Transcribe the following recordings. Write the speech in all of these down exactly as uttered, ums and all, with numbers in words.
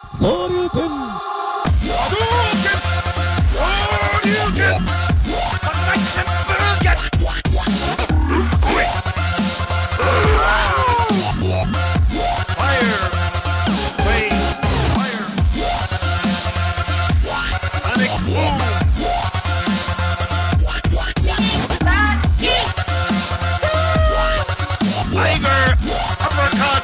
Hadouken! Hadouken! Hadouken! Fire! Blaze! Fire! Sonic boom! Tiger! Uppercut!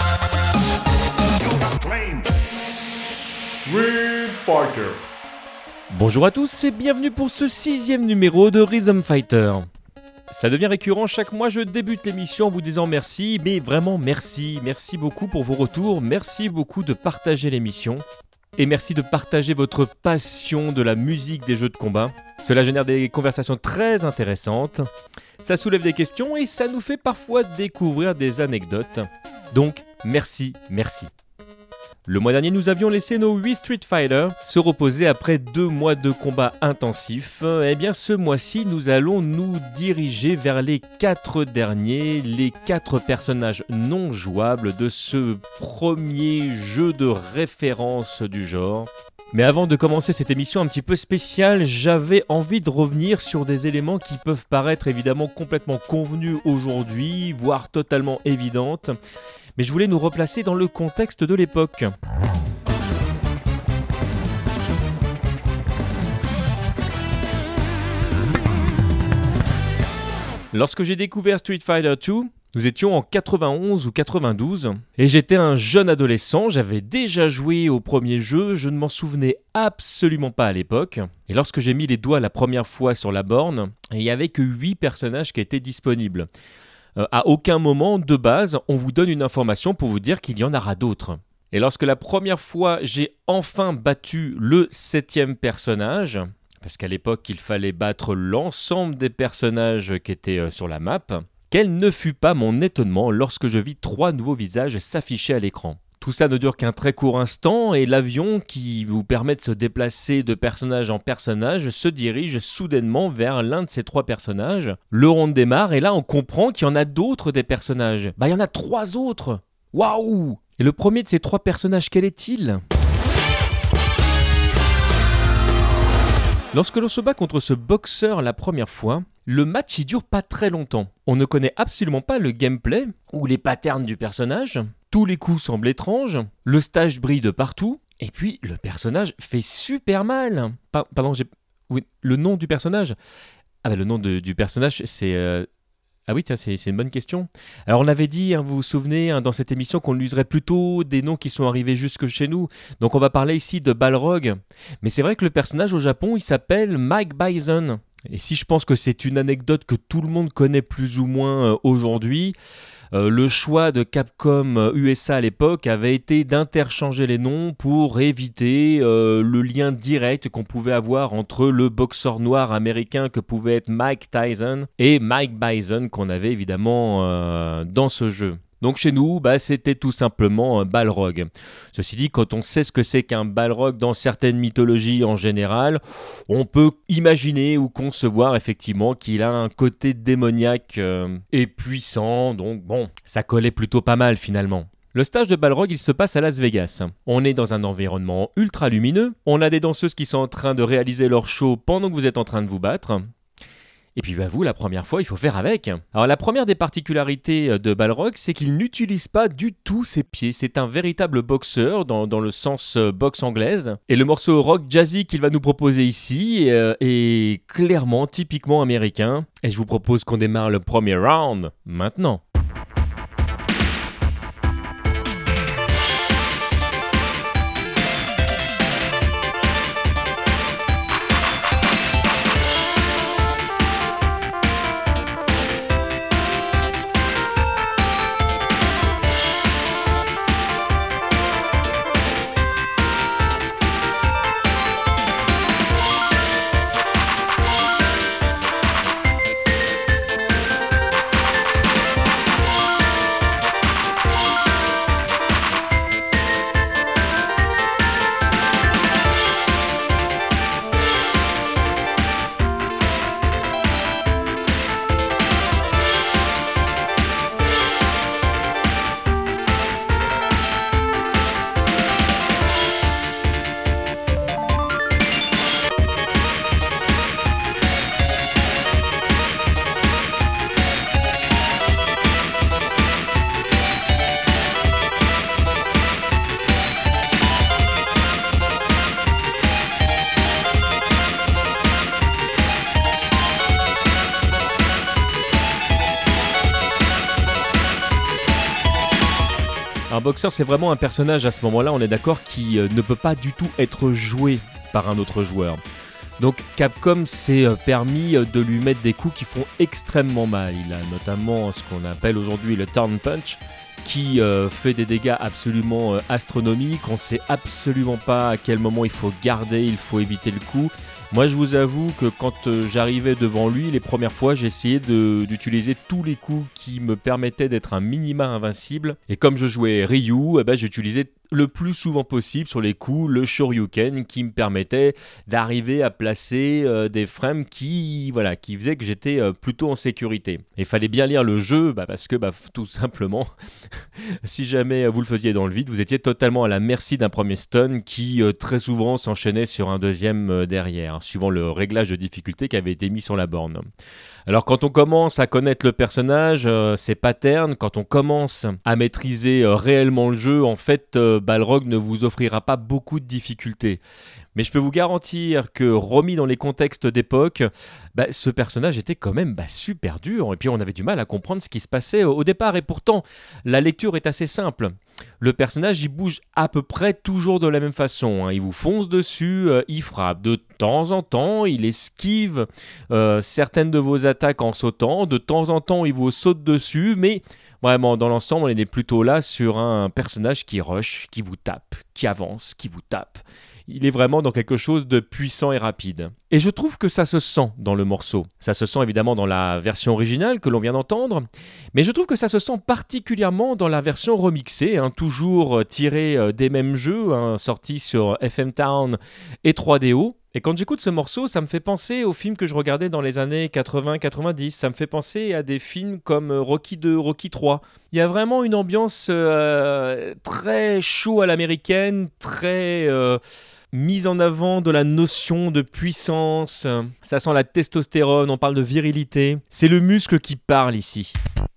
Flame! Street Fighter. Bonjour à tous et bienvenue pour ce sixième numéro de Rhythm Fighter. Ça devient récurrent, chaque mois je débute l'émission en vous disant merci, mais vraiment merci, merci beaucoup pour vos retours, merci beaucoup de partager l'émission. Et merci de partager votre passion de la musique des jeux de combat. Cela génère des conversations très intéressantes, ça soulève des questions et ça nous fait parfois découvrir des anecdotes. Donc merci, merci. Le mois dernier, nous avions laissé nos huit Street Fighter se reposer après deux mois de combats intensifs. Eh bien, ce mois-ci, nous allons nous diriger vers les quatre derniers, les quatre personnages non jouables de ce premier jeu de référence du genre. Mais avant de commencer cette émission un petit peu spéciale, j'avais envie de revenir sur des éléments qui peuvent paraître évidemment complètement convenus aujourd'hui, voire totalement évidentes. Mais je voulais nous replacer dans le contexte de l'époque. Lorsque j'ai découvert Street Fighter deux, nous étions en quatre-vingt-onze ou quatre-vingt-douze, et j'étais un jeune adolescent, j'avais déjà joué au premier jeu, je ne m'en souvenais absolument pas à l'époque. Et lorsque j'ai mis les doigts la première fois sur la borne, il n'y avait que huit personnages qui étaient disponibles. Euh, à aucun moment, de base, on vous donne une information pour vous dire qu'il y en aura d'autres. Et lorsque la première fois, j'ai enfin battu le septième personnage, parce qu'à l'époque, il fallait battre l'ensemble des personnages qui étaient euh, sur la map, quel ne fut pas mon étonnement lorsque je vis trois nouveaux visages s'afficher à l'écran. Tout ça ne dure qu'un très court instant et l'avion qui vous permet de se déplacer de personnage en personnage se dirige soudainement vers l'un de ces trois personnages. Le round démarre et là on comprend qu'il y en a d'autres des personnages. Bah il y en a trois autres. Waouh! Et le premier de ces trois personnages, quel est-il? Lorsque l'on se bat contre ce boxeur la première fois, le match il dure pas très longtemps. On ne connaît absolument pas le gameplay ou les patterns du personnage. Tous les coups semblent étranges, le stage brille de partout, et puis le personnage fait super mal. Pa- pardon, j'ai... Oui, le nom du personnage. Ah bah le nom de, du personnage, c'est... Euh... Ah oui, tiens, c'est, c'est une bonne question. Alors on avait dit, hein, vous vous souvenez, hein, dans cette émission qu'on userait plutôt des noms qui sont arrivés jusque chez nous. Donc on va parler ici de Balrog. Mais c'est vrai que le personnage au Japon, il s'appelle Mike Bison. Et si je pense que c'est une anecdote que tout le monde connaît plus ou moins euh, aujourd'hui... Euh, le choix de Capcom U S A à l'époque avait été d'interchanger les noms pour éviter euh, le lien direct qu'on pouvait avoir entre le boxeur noir américain que pouvait être Mike Tyson et Mike Bison qu'on avait évidemment euh, dans ce jeu. Donc chez nous, bah, c'était tout simplement un Balrog. Ceci dit, quand on sait ce que c'est qu'un Balrog dans certaines mythologies en général, on peut imaginer ou concevoir effectivement qu'il a un côté démoniaque euh, et puissant, donc bon, ça collait plutôt pas mal finalement. Le stage de Balrog, il se passe à Las Vegas. On est dans un environnement ultra lumineux, on a des danseuses qui sont en train de réaliser leur show pendant que vous êtes en train de vous battre. Et puis bah vous, la première fois, il faut faire avec. Alors la première des particularités de Balrog, c'est qu'il n'utilise pas du tout ses pieds. C'est un véritable boxeur, dans, dans le sens euh, boxe anglaise. Et le morceau rock jazzy qu'il va nous proposer ici euh, est clairement, typiquement américain. Et je vous propose qu'on démarre le premier round maintenant. boxeur, c'est vraiment un personnage à ce moment-là, on est d'accord, qui euh, ne peut pas du tout être joué par un autre joueur. Donc Capcom s'est euh, permis euh, de lui mettre des coups qui font extrêmement mal. Il a notamment ce qu'on appelle aujourd'hui le Turn Punch, qui euh, fait des dégâts absolument euh, astronomiques. On ne sait absolument pas à quel moment il faut garder, il faut éviter le coup. Moi, je vous avoue que quand euh, j'arrivais devant lui, les premières fois, j'essayais de, d'utiliser tous les coups qui me permettaient d'être un minima invincible. Et comme je jouais Ryu, eh ben, j'utilisais le plus souvent possible sur les coups le Shoryuken qui me permettait d'arriver à placer euh, des frames qui, voilà, qui faisaient que j'étais euh, plutôt en sécurité. Et il fallait bien lire le jeu bah, parce que bah, tout simplement, si jamais vous le faisiez dans le vide, vous étiez totalement à la merci d'un premier stun qui euh, très souvent s'enchaînait sur un deuxième euh, derrière, suivant le réglage de difficulté qui avait été mis sur la borne. Alors quand on commence à connaître le personnage, euh, ses patterns, quand on commence à maîtriser euh, réellement le jeu, en fait, euh, Balrog ne vous offrira pas beaucoup de difficultés. Mais je peux vous garantir que remis dans les contextes d'époque, bah, ce personnage était quand même bah, super dur. Et puis on avait du mal à comprendre ce qui se passait au départ. Et pourtant, la lecture est assez simple. Le personnage, il bouge à peu près toujours de la même façon. Hein. Il vous fonce dessus, euh, il frappe. De temps en temps, il esquive euh, certaines de vos attaques en sautant. De temps en temps, il vous saute dessus. Mais vraiment, dans l'ensemble, on est plutôt là sur un personnage qui rush, qui vous tape, qui avance, qui vous tape. Il est vraiment dans quelque chose de puissant et rapide. Et je trouve que ça se sent dans le morceau. Ça se sent évidemment dans la version originale que l'on vient d'entendre, mais je trouve que ça se sent particulièrement dans la version remixée, hein, toujours tirée des mêmes jeux, hein, sortis sur F M Town et trois D O. Et quand j'écoute ce morceau, ça me fait penser aux films que je regardais dans les années quatre-vingts quatre-vingt-dix. Ça me fait penser à des films comme Rocky deux, Rocky trois. Il y a vraiment une ambiance euh, très chaud à l'américaine, très euh, mise en avant de la notion de puissance. Ça sent la testostérone, on parle de virilité. C'est le muscle qui parle ici.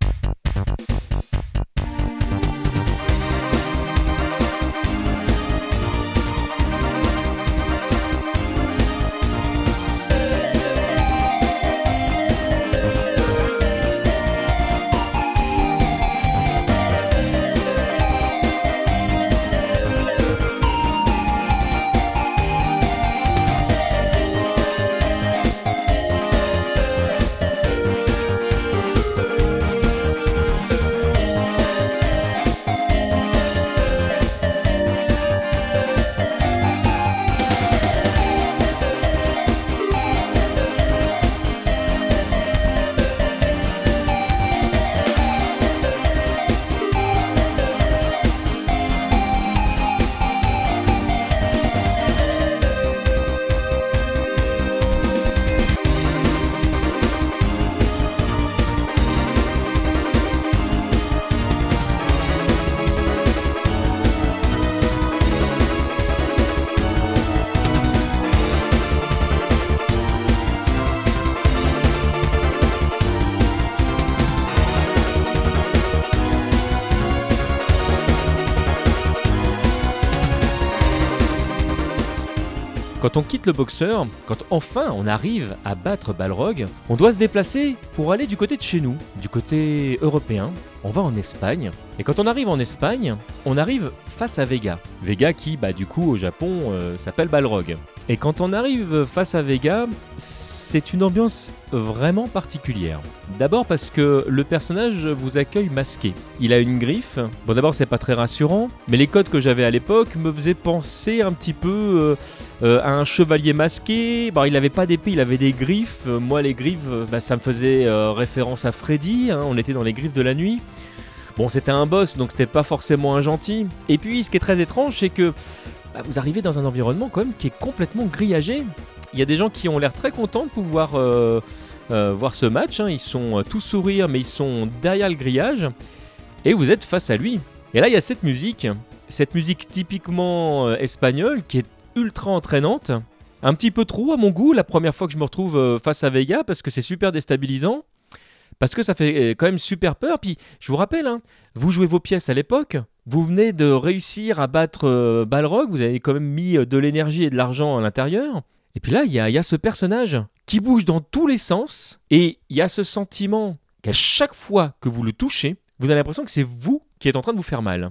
Quand on quitte le boxeur, quand enfin on arrive à battre Balrog, on doit se déplacer pour aller du côté de chez nous, du côté européen. On va en Espagne. Et quand on arrive en Espagne, on arrive face à Vega. Vega qui, bah, du coup, au Japon, euh, s'appelle Balrog. Et quand on arrive face à Vega, c'est une ambiance vraiment particulière. D'abord parce que le personnage vous accueille masqué. Il a une griffe. Bon, d'abord, c'est pas très rassurant, mais les codes que j'avais à l'époque me faisaient penser un petit peu euh, euh, à un chevalier masqué. Bon, il avait pas d'épée, il avait des griffes. Euh, moi, les griffes, bah, ça me faisait euh, référence à Freddy. Hein, on était dans les griffes de la nuit. Bon, c'était un boss, donc c'était pas forcément un gentil. Et puis, ce qui est très étrange, c'est que bah, vous arrivez dans un environnement quand même qui est complètement grillagé. Il y a des gens qui ont l'air très contents de pouvoir euh, euh, voir ce match. Hein. Ils sont euh, tous sourires, mais ils sont derrière le grillage. Et vous êtes face à lui. Et là, il y a cette musique. Cette musique typiquement euh, espagnole qui est ultra entraînante. Un petit peu trop à mon goût la première fois que je me retrouve euh, face à Vega parce que c'est super déstabilisant. Parce que ça fait quand même super peur. Puis je vous rappelle, hein, vous jouez vos pièces à l'époque. Vous venez de réussir à battre euh, Balrog. Vous avez quand même mis de l'énergie et de l'argent à l'intérieur. Et puis là, il y, y a ce personnage qui bouge dans tous les sens. Et il y a ce sentiment qu'à chaque fois que vous le touchez, vous avez l'impression que c'est vous qui êtes en train de vous faire mal.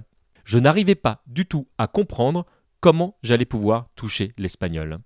Je n'arrivais pas du tout à comprendre comment j'allais pouvoir toucher l'espagnol.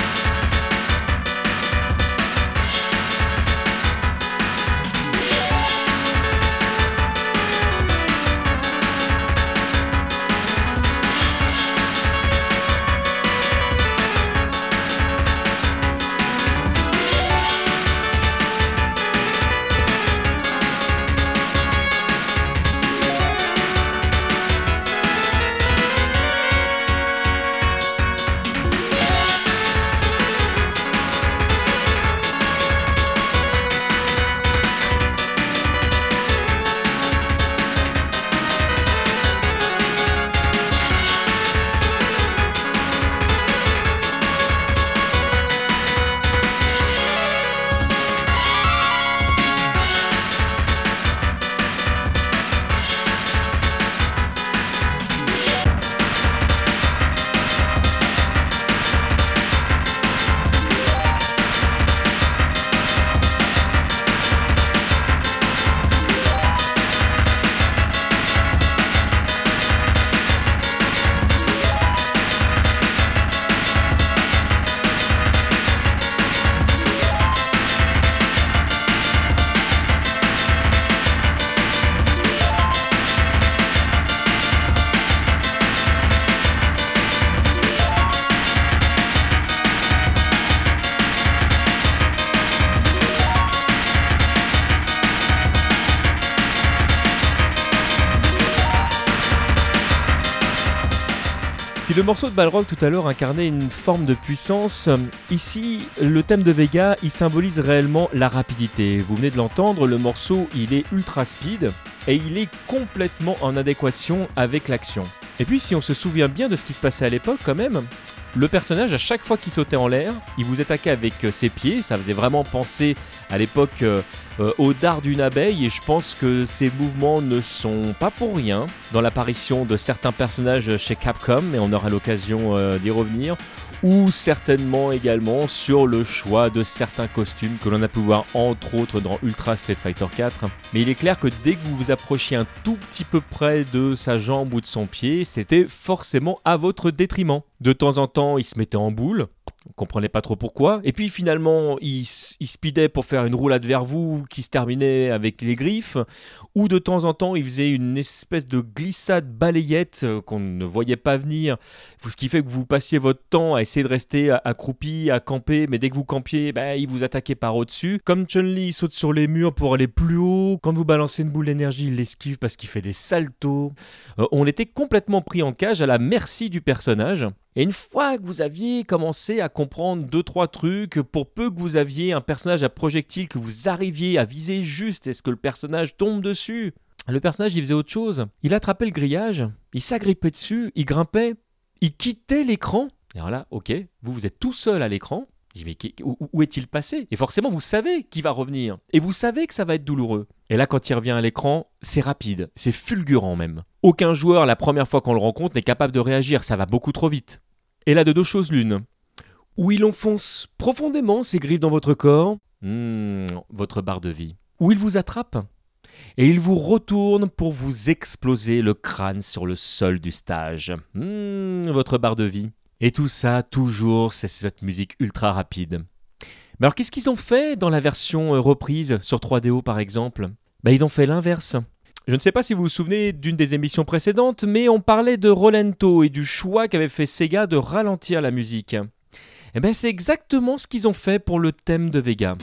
Si le morceau de Balrog tout à l'heure incarnait une forme de puissance, ici, le thème de Vega, il symbolise réellement la rapidité. Vous venez de l'entendre, le morceau, il est ultra speed et il est complètement en adéquation avec l'action. Et puis, si on se souvient bien de ce qui se passait à l'époque, quand même, le personnage, à chaque fois qu'il sautait en l'air, il vous attaquait avec ses pieds. Ça faisait vraiment penser à l'époque euh, euh, au dard d'une abeille. Et je pense que ces mouvements ne sont pas pour rien dans l'apparition de certains personnages chez Capcom. Et on aura l'occasion euh, d'y revenir. Ou certainement également sur le choix de certains costumes que l'on a pu voir entre autres dans Ultra Street Fighter quatre. Mais il est clair que dès que vous vous approchiez un tout petit peu près de sa jambe ou de son pied, c'était forcément à votre détriment. De temps en temps, il se mettait en boule, on comprenait pas trop pourquoi, et puis finalement, il, il speedait pour faire une roulade vers vous qui se terminait avec les griffes, ou de temps en temps, il faisait une espèce de glissade balayette qu'on ne voyait pas venir, ce qui fait que vous passiez votre temps à essayer de rester accroupi, à camper, mais dès que vous campiez, bah, il vous attaquait par au-dessus. Comme Chun-Li saute sur les murs pour aller plus haut, quand vous balancez une boule d'énergie, il l'esquive parce qu'il fait des saltos. Euh, on était complètement pris en cage à la merci du personnage. Et une fois que vous aviez commencé à comprendre deux trois trucs, pour peu que vous aviez un personnage à projectile, que vous arriviez à viser juste, est-ce que le personnage tombe dessus ? Le personnage, il faisait autre chose. Il attrapait le grillage, il s'agrippait dessus, il grimpait, il quittait l'écran. Et alors là, ok, vous, vous êtes tout seul à l'écran. Je dis, mais où, où est-il passé ? Et forcément, vous savez qu'il va revenir. Et vous savez que ça va être douloureux. Et là, quand il revient à l'écran, c'est rapide, c'est fulgurant même. Aucun joueur, la première fois qu'on le rencontre, n'est capable de réagir, ça va beaucoup trop vite. Et là, de deux choses l'une. Ou il enfonce profondément ses griffes dans votre corps, mmh, votre barre de vie. Ou il vous attrape et il vous retourne pour vous exploser le crâne sur le sol du stage. Mmh, votre barre de vie. Et tout ça, toujours, c'est cette musique ultra rapide. Mais alors, qu'est-ce qu'ils ont fait dans la version reprise sur trois D O, par exemple ? Ben, ils ont fait l'inverse. Je ne sais pas si vous vous souvenez d'une des émissions précédentes, mais on parlait de Rolento et du choix qu'avait fait Sega de ralentir la musique. Et bien, c'est exactement ce qu'ils ont fait pour le thème de Vega.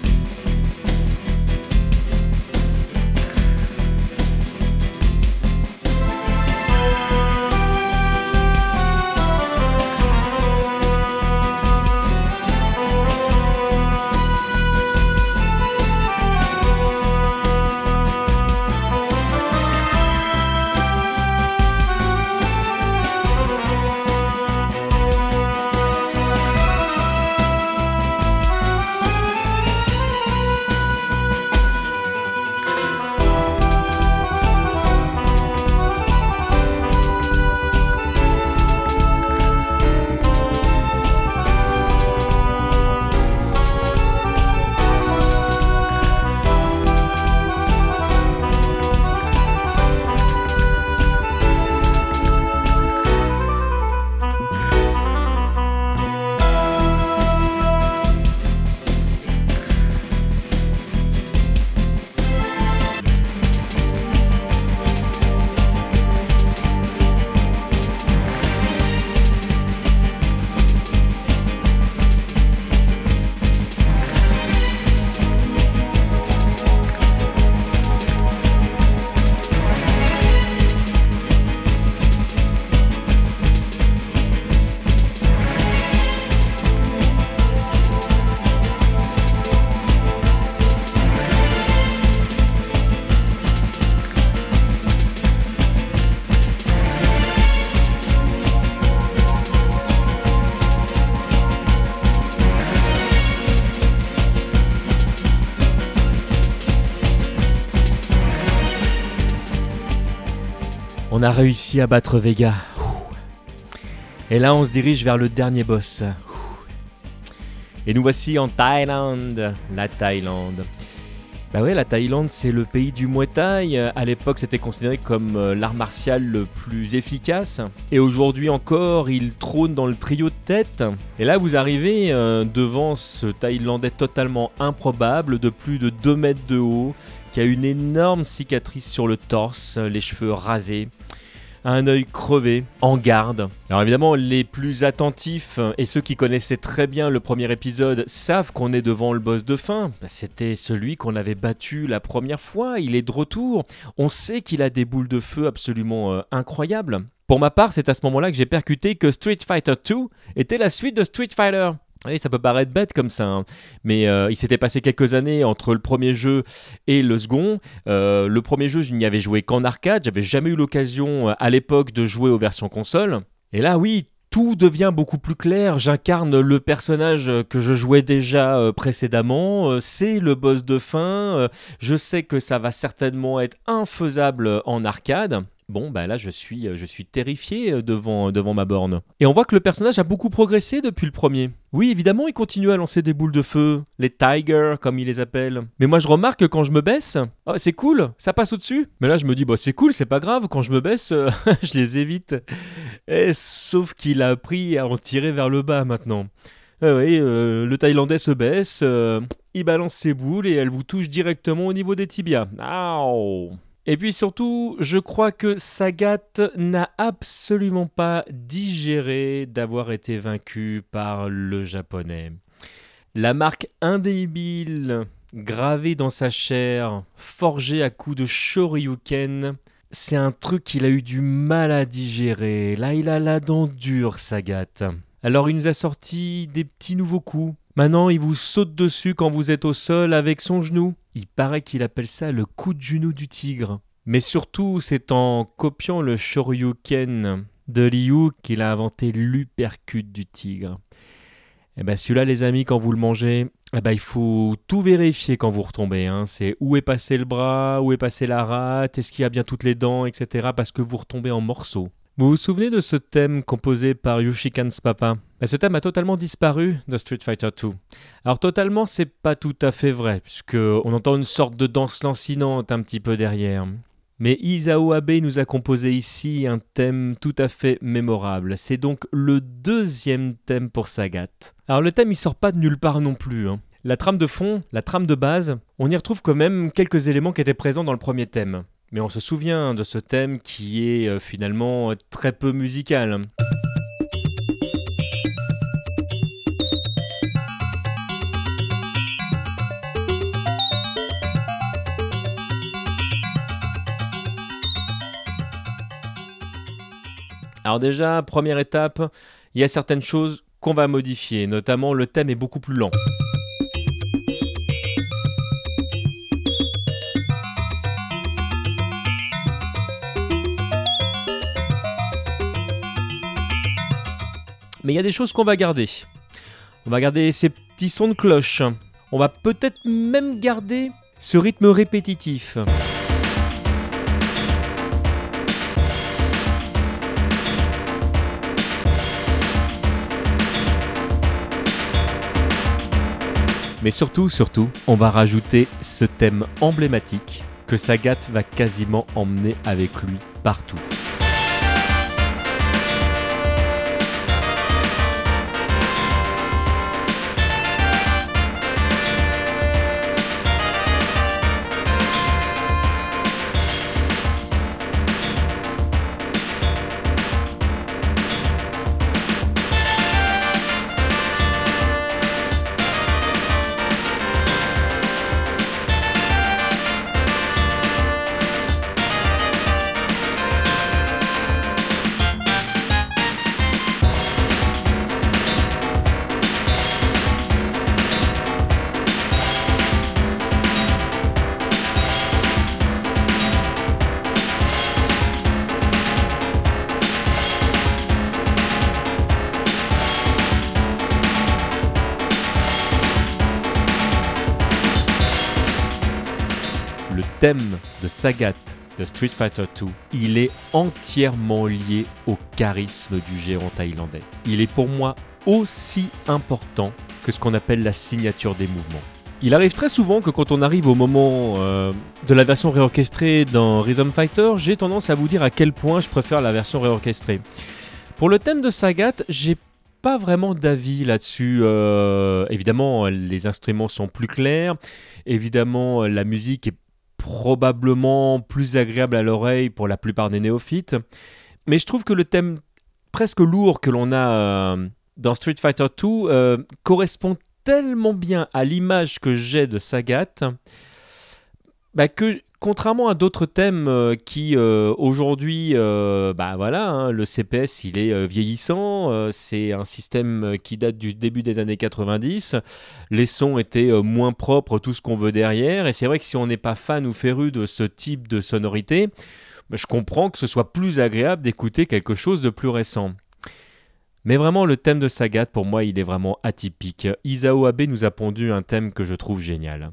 On a réussi à battre Vega. Et là, on se dirige vers le dernier boss. Et nous voici en Thaïlande. La Thaïlande. Bah ouais, la Thaïlande, c'est le pays du Muay Thai. À l'époque, c'était considéré comme l'art martial le plus efficace. Et aujourd'hui encore, il trône dans le trio de tête. Et là, vous arrivez euh, devant ce Thaïlandais totalement improbable, de plus de deux mètres de haut, qui a une énorme cicatrice sur le torse, les cheveux rasés, un œil crevé, en garde. Alors évidemment, les plus attentifs et ceux qui connaissaient très bien le premier épisode savent qu'on est devant le boss de fin. C'était celui qu'on avait battu la première fois, il est de retour. On sait qu'il a des boules de feu absolument euh, incroyables. Pour ma part, c'est à ce moment-là que j'ai percuté que Street Fighter deux était la suite de Street Fighter. Oui, ça peut paraître bête comme ça, hein. Mais euh, il s'était passé quelques années entre le premier jeu et le second. Euh, le premier jeu, je n'y avais joué qu'en arcade, j'avais jamais eu l'occasion à l'époque de jouer aux versions console. Et là, oui, tout devient beaucoup plus clair. J'incarne le personnage que je jouais déjà euh, précédemment. Euh, c'est le boss de fin. Euh, je sais que ça va certainement être infaisable en arcade. Bon, bah là, je suis, je suis terrifié devant, devant ma borne. Et on voit que le personnage a beaucoup progressé depuis le premier. Oui, évidemment, il continue à lancer des boules de feu, les Tigers, comme il les appelle. Mais moi, je remarque que quand je me baisse, oh, c'est cool, ça passe au-dessus. Mais là, je me dis, bah, c'est cool, c'est pas grave, quand je me baisse, euh, je les évite. Et, sauf qu'il a appris à en tirer vers le bas maintenant. Ah oui, euh, le Thaïlandais se baisse, euh, il balance ses boules et elle vous touche directement au niveau des tibias. Aouh! Et puis surtout, je crois que Sagat n'a absolument pas digéré d'avoir été vaincu par le japonais. La marque indélébile, gravée dans sa chair, forgée à coups de shoryuken, c'est un truc qu'il a eu du mal à digérer. Là, il a la dent dure, Sagat. Alors, il nous a sorti des petits nouveaux coups. Maintenant, il vous saute dessus quand vous êtes au sol avec son genou. Il paraît qu'il appelle ça le coup de genou du tigre. Mais surtout, c'est en copiant le shoryuken de Ryu qu'il a inventé l'uppercut du tigre. Et bien celui-là, les amis, quand vous le mangez, eh ben, il faut tout vérifier quand vous retombez. Hein. C'est où est passé le bras, où est passé la rate, est-ce qu'il y a bien toutes les dents, et cetera. Parce que vous retombez en morceaux. Vous vous souvenez de ce thème composé par Yoshikan's papa? Ben, ce thème a totalement disparu de Street Fighter deux. Alors totalement, c'est pas tout à fait vrai, puisqu'on entend une sorte de danse lancinante un petit peu derrière. Mais Isao Abe nous a composé ici un thème tout à fait mémorable. C'est donc le deuxième thème pour Sagat. Alors le thème, il sort pas de nulle part non plus, hein. La trame de fond, la trame de base, on y retrouve quand même quelques éléments qui étaient présents dans le premier thème. Mais on se souvient de ce thème qui est euh, finalement très peu musical. Alors déjà, première étape, il y a certaines choses qu'on va modifier, notamment le thème est beaucoup plus lent. Mais il y a des choses qu'on va garder. On va garder ces petits sons de cloche. On va peut-être même garder ce rythme répétitif. Mais surtout, surtout, on va rajouter ce thème emblématique que Sagat va quasiment emmener avec lui partout. Le thème de Sagat de Street Fighter deux, il est entièrement lié au charisme du géant thaïlandais. Il est pour moi aussi important que ce qu'on appelle la signature des mouvements. Il arrive très souvent que quand on arrive au moment euh, de la version réorchestrée dans Rhythm Fighter, j'ai tendance à vous dire à quel point je préfère la version réorchestrée. Pour le thème de Sagat, j'ai pas vraiment d'avis là-dessus. Euh, évidemment, les instruments sont plus clairs. Évidemment, la musique est probablement plus agréable à l'oreille pour la plupart des néophytes. Mais je trouve que le thème presque lourd que l'on a euh, dans Street Fighter deux euh, correspond tellement bien à l'image que j'ai de Sagat bah que, contrairement à d'autres thèmes euh, qui euh, aujourd'hui, euh, bah voilà, hein, le C P S il est euh, vieillissant, euh, c'est un système qui date du début des années quatre-vingt-dix, les sons étaient euh, moins propres, tout ce qu'on veut derrière, et c'est vrai que si on n'est pas fan ou féru de ce type de sonorité, bah, je comprends que ce soit plus agréable d'écouter quelque chose de plus récent. Mais vraiment, le thème de Sagat, pour moi, il est vraiment atypique. Isao Abe nous a pondu un thème que je trouve génial.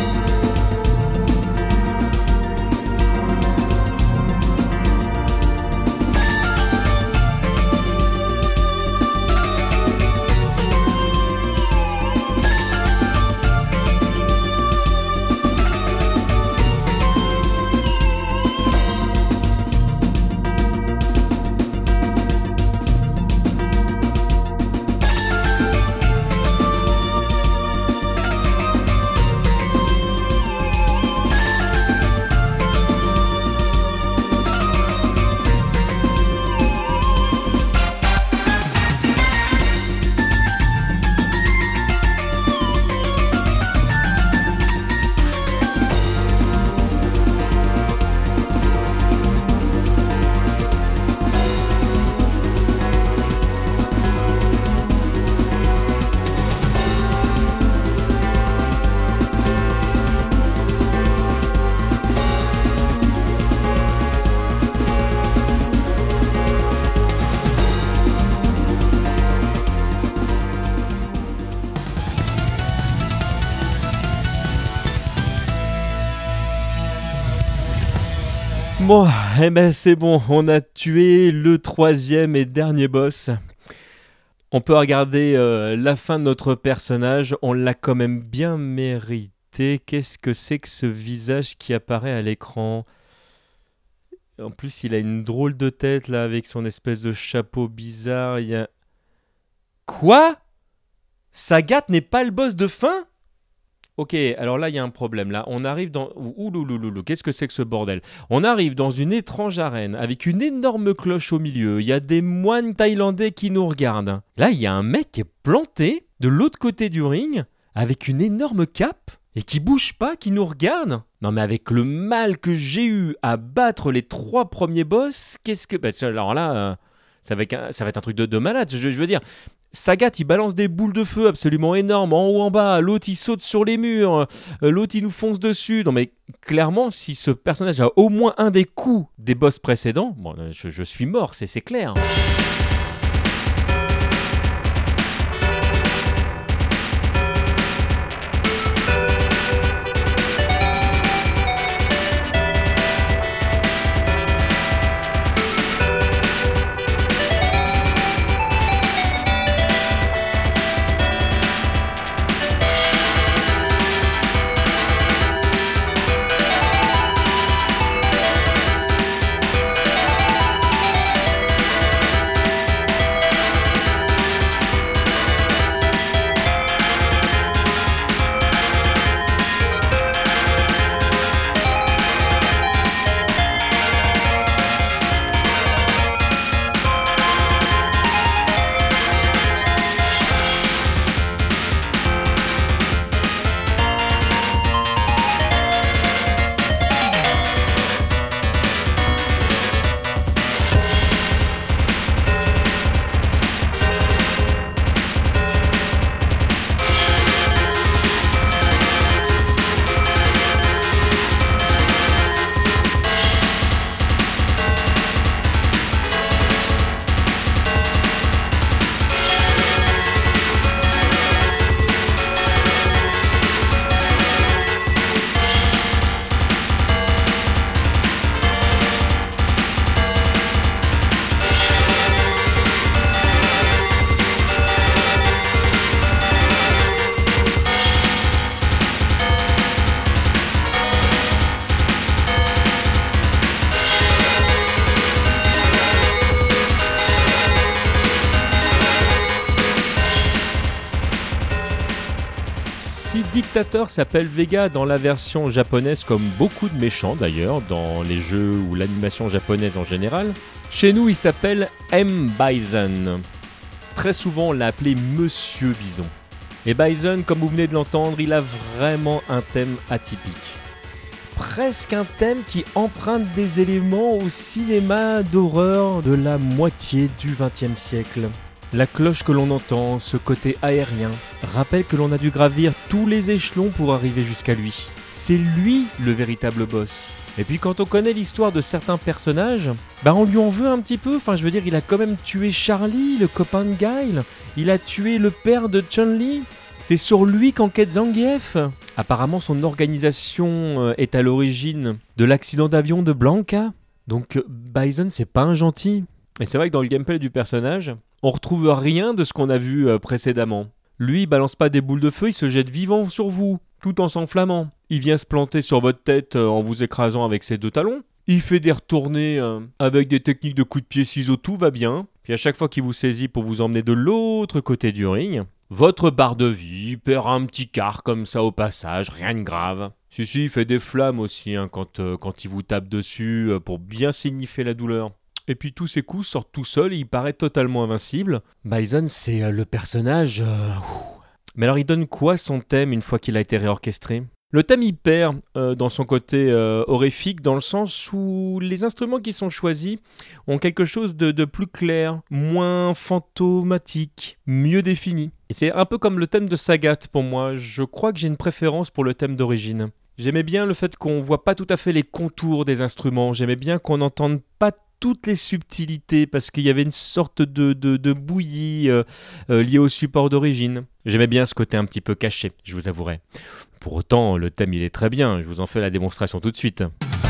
Bon, eh ben c'est bon, on a tué le troisième et dernier boss. On peut regarder euh, la fin de notre personnage, on l'a quand même bien mérité. Qu'est-ce que c'est que ce visage qui apparaît à l'écran ? En plus, il a une drôle de tête là, avec son espèce de chapeau bizarre. Il y a... Quoi ? Sagat n'est pas le boss de fin ? Ok, alors là, il y a un problème. Là, on arrive dans... Ouloulouloulou, qu'est-ce que c'est que ce bordel ? On arrive dans une étrange arène avec une énorme cloche au milieu. Il y a des moines thaïlandais qui nous regardent. Là, il y a un mec qui est planté de l'autre côté du ring avec une énorme cape et qui bouge pas, qui nous regarde. Non, mais avec le mal que j'ai eu à battre les trois premiers boss, qu'est-ce que... Bah, alors là, euh, ça, va être un, ça va être un truc de, de malade, je, je veux dire... Sagat, il balance des boules de feu absolument énormes, en haut, en bas, l'autre, il saute sur les murs, l'autre, il nous fonce dessus. Non mais clairement, si ce personnage a au moins un des coups des boss précédents, bon, je, je suis mort, c'est, c'est clair. Ici, Dictator s'appelle Vega dans la version japonaise, comme beaucoup de méchants d'ailleurs, dans les jeux ou l'animation japonaise en général. Chez nous, il s'appelle M. Bison. Très souvent, on l'a appelé Monsieur Bison. Et Bison, comme vous venez de l'entendre, il a vraiment un thème atypique. Presque un thème qui emprunte des éléments au cinéma d'horreur de la moitié du vingtième siècle. La cloche que l'on entend, ce côté aérien, rappelle que l'on a dû gravir tous les échelons pour arriver jusqu'à lui. C'est lui le véritable boss. Et puis quand on connaît l'histoire de certains personnages, bah on lui en veut un petit peu. Enfin je veux dire, il a quand même tué Charlie, le copain de Guile. Il a tué le père de Chun-Li. C'est sur lui qu'enquête Zangief. Apparemment son organisation est à l'origine de l'accident d'avion de Blanca. Donc Bison c'est pas un gentil. Et c'est vrai que dans le gameplay du personnage, on retrouve rien de ce qu'on a vu euh, précédemment. Lui, il balance pas des boules de feu, il se jette vivant sur vous, tout en s'enflammant. Il vient se planter sur votre tête euh, en vous écrasant avec ses deux talons. Il fait des retournées euh, avec des techniques de coups de pied ciseaux, tout va bien. Puis à chaque fois qu'il vous saisit pour vous emmener de l'autre côté du ring, votre barre de vie perd un petit quart comme ça au passage, rien de grave. Si si, il fait des flammes aussi hein, quand, euh, quand il vous tape dessus euh, pour bien signifier la douleur. Et puis tous ses coups sortent tout seuls et il paraît totalement invincible. Bison, c'est euh, le personnage... Euh... Mais alors il donne quoi son thème une fois qu'il a été réorchestré ? Le thème il perd euh, dans son côté euh, horrifique, dans le sens où les instruments qui sont choisis ont quelque chose de, de plus clair, moins fantomatique, mieux défini. Et c'est un peu comme le thème de Sagat pour moi. Je crois que j'ai une préférence pour le thème d'origine. J'aimais bien le fait qu'on voit pas tout à fait les contours des instruments. J'aimais bien qu'on n'entende pas toutes les subtilités, parce qu'il y avait une sorte de, de, de bouillie euh, euh, liée au support d'origine. J'aimais bien ce côté un petit peu caché, je vous avouerai. Pour autant, le thème il est très bien, je vous en fais la démonstration tout de suite.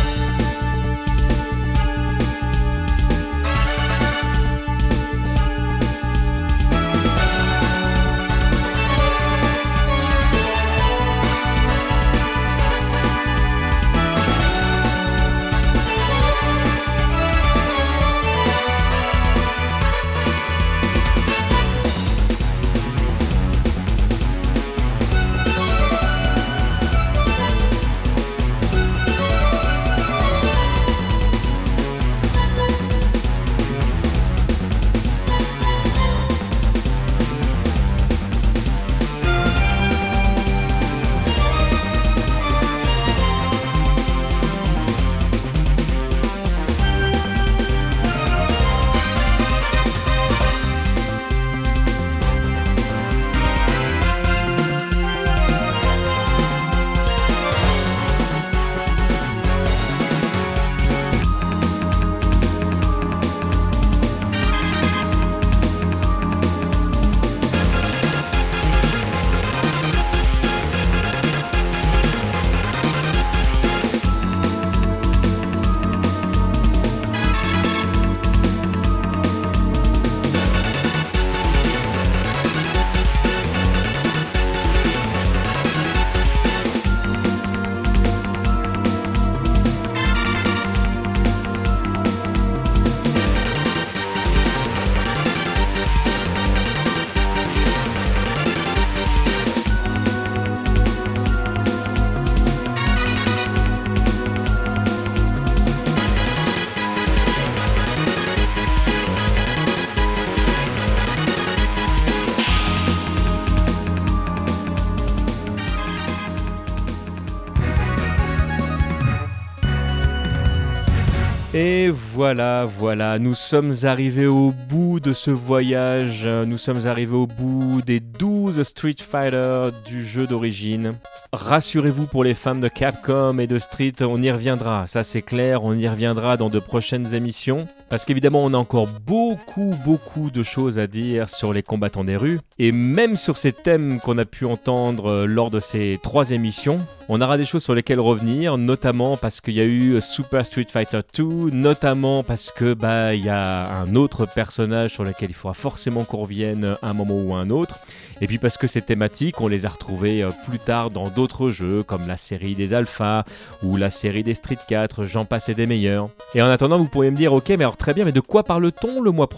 Et voilà, voilà, nous sommes arrivés au bout de ce voyage, nous sommes arrivés au bout des douze Street Fighter du jeu d'origine. Rassurez-vous pour les fans de Capcom et de Street, on y reviendra, ça c'est clair, on y reviendra dans de prochaines émissions. Parce qu'évidemment on a encore beaucoup, beaucoup de choses à dire sur les combattants des rues. Et même sur ces thèmes qu'on a pu entendre lors de ces trois émissions, on aura des choses sur lesquelles revenir, notamment parce qu'il y a eu Super Street Fighter deux, notamment parce que bah il y a un autre personnage sur lequel il faudra forcément qu'on revienne à un moment ou à un autre. Et puis parce que ces thématiques, on les a retrouvées plus tard dans d'autres jeux, comme la série des Alpha ou la série des Street quatre, j'en passe et des meilleurs. Et en attendant, vous pourriez me dire, ok, mais alors très bien, mais de quoi parle-t-on le mois prochain ?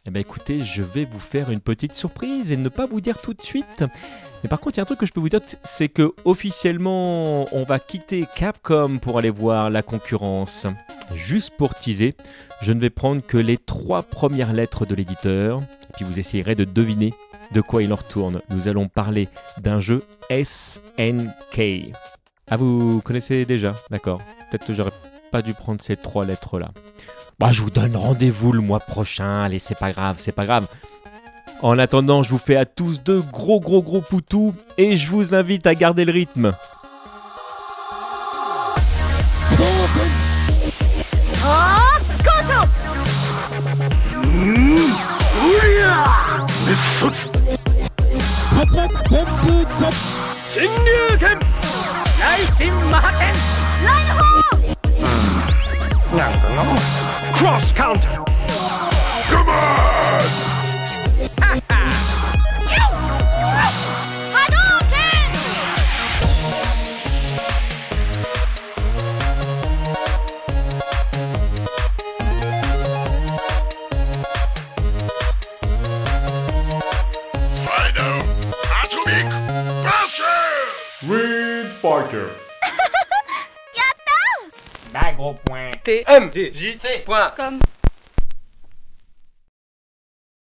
Eh bien écoutez, je vais vous faire une petite surprise et ne pas vous dire tout de suite. Mais par contre, il y a un truc que je peux vous dire, c'est que officiellement, on va quitter Capcom pour aller voir la concurrence. Juste pour teaser, je ne vais prendre que les trois premières lettres de l'éditeur, et puis vous essayerez de deviner de quoi il en retourne. Nous allons parler d'un jeu S N K. Ah, vous connaissez déjà, d'accord. Peut-être que j'aurais pas dû prendre ces trois lettres-là. Bah, je vous donne rendez-vous le mois prochain, allez, c'est pas grave, c'est pas grave. En attendant, je vous fais à tous de gros gros gros poutous et je vous invite à garder le rythme. Cross counter. Come on! Final Atomic Crusher! Ring Fighter. Bah gros point. T M D J C point com